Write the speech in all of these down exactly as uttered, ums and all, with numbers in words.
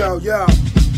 Йоу-йоу.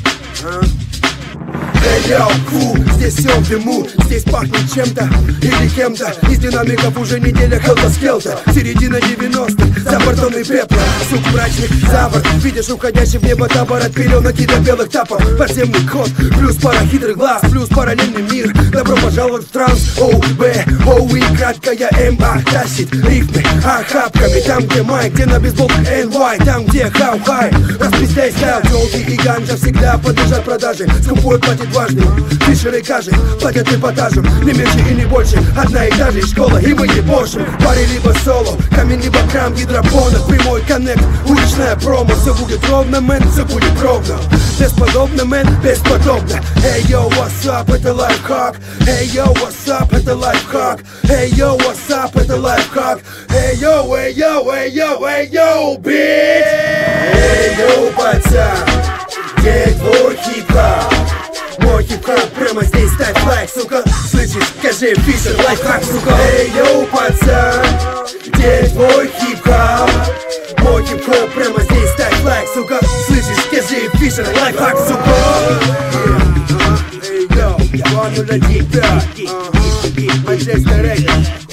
Эй, йоу, фу, здесь все в дыму, здесь пахнет чем-то или кем-то. Из динамиков уже неделя хелта-скелта. Середина девяностых, за бортом и пепла. Сук мрачный, за борт, видишь уходящий в небо табор. От пеленок и до белых тапов. Подземный код, плюс пара хитрых глаз, плюс параллельный мир. Добро пожаловать в транс, оу, бэ, оу, и краткая эм а тащит рифмы охапками. Там, где майк, где на бейсболках эн уай, там, где хау-хай. Распиздай стайл, телки и ганджа всегда подлежат продаже. Скупой платит важный, фишеры кажи платят эпатажем, не меньше и не больше. Одна и та же школа, и мы не больше. Паре либо соло, камень либо крам, гидропонок, прямой коннект, уличная промо. Все будет ровно, мэн, все будет ровно. Бесподобно, мэн, бесподобно. Эй, йоу, what's up, это лайфхак. Эй, йоу, what's up, это лайфхак. Эй, йоу, what's up, это лайфхак. Эй, йоу, эй, йоу, эй, йоу, эй, йоу, бит. Эй, йоу, пацан, где твой хип-хап? Мой хип-хап прямо здесь, ставь лайк, сука. Слышишь, скажи, Фишер, лайфхак, сука. Эй, йоу, пацан, где твой хип-хап? Мой хип-хоп прямо здесь, ставь лайк, сука. Слышишь, скажи, Фишер, лайфхак, сука. Эй, йоу, два ноль один пять, Манчестер Рейдерс.